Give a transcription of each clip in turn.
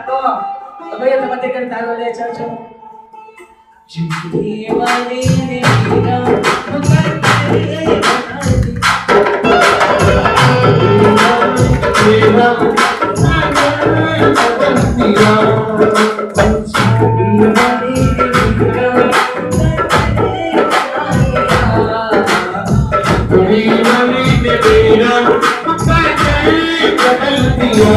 ठातो भैया तो मत कर तारो ले चाचो झुमकी वाली ने मेरा मुकर तेरे बनाती तेरा दिया झुमकी वाली ने मेरा तेरी वाली ने मेरा मुकर तेरे दिया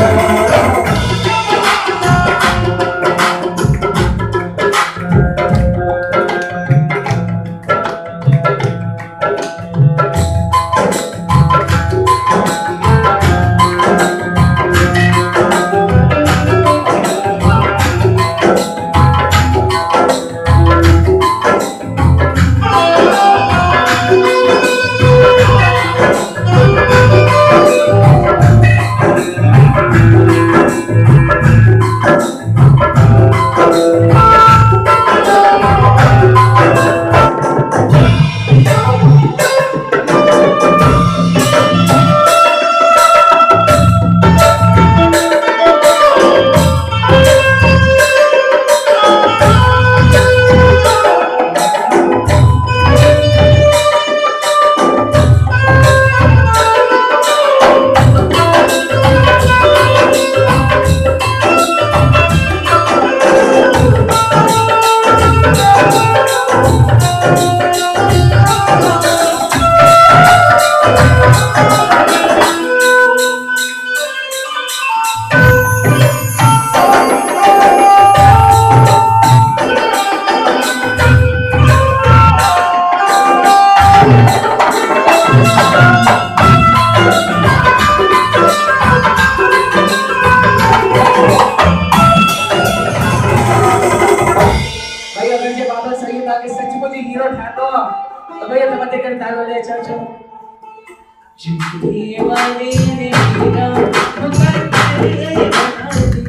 झुमकी वाली ने मेरा मुकर तेरे बनाती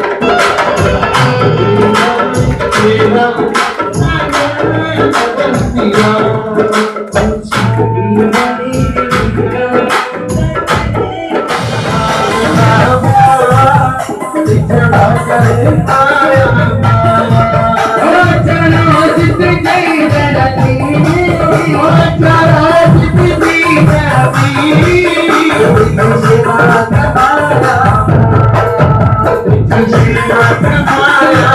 तेरा दिया झुमकी वाली ने मेरा इतना करे आया चलो जिंदगी बदली चलो जिंदगी बदली सेवा कमाया सेवा कमाया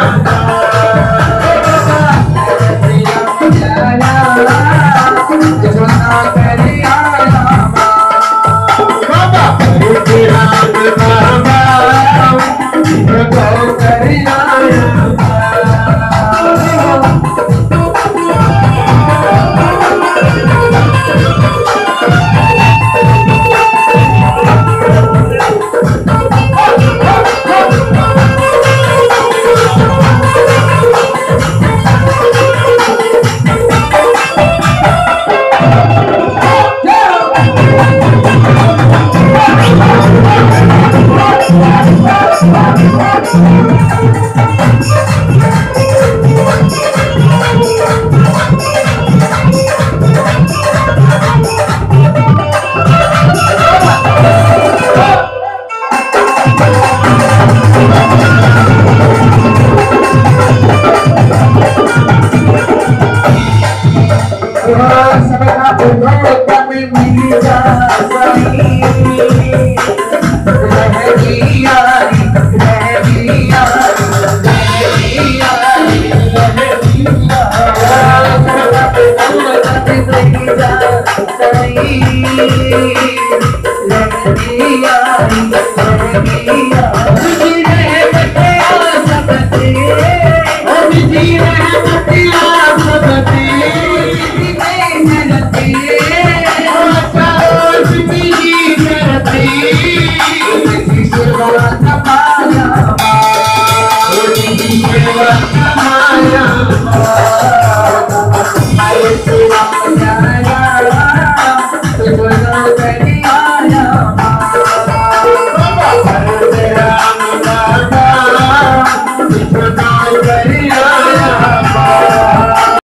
जसवंता करे आया बाबा तेरा बाबा को करे आया